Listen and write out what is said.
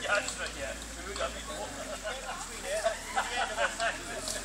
judgment yet. We would have been between it at the end of the sentence.